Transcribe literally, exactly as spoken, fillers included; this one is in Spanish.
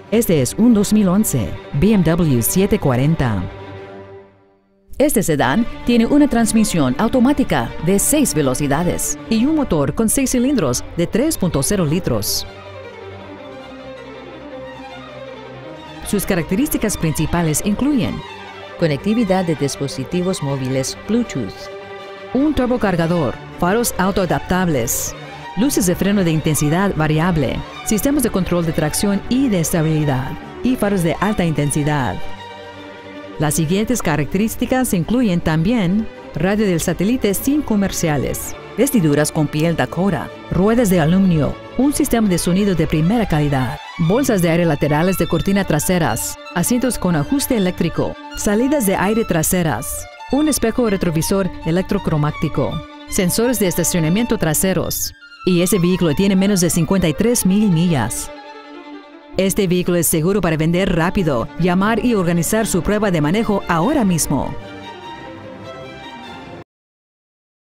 Este es un dos mil once B M W setecientos cuarenta. Este sedán tiene una transmisión automática de seis velocidades y un motor con seis cilindros de tres punto cero litros. Sus características principales incluyen conectividad de dispositivos móviles Bluetooth, un turbocargador, faros autoadaptables, luces de freno de intensidad variable, sistemas de control de tracción y de estabilidad, y faros de alta intensidad. Las siguientes características incluyen también radio del satélite sin comerciales, vestiduras con piel Dakota, ruedas de aluminio, un sistema de sonido de primera calidad, bolsas de aire laterales de cortina traseras, asientos con ajuste eléctrico, salidas de aire traseras, un espejo retrovisor electrocromático, sensores de estacionamiento traseros, y ese vehículo tiene menos de cincuenta y tres mil millas. Este vehículo es seguro para vender rápido. Llamar y organizar su prueba de manejo ahora mismo.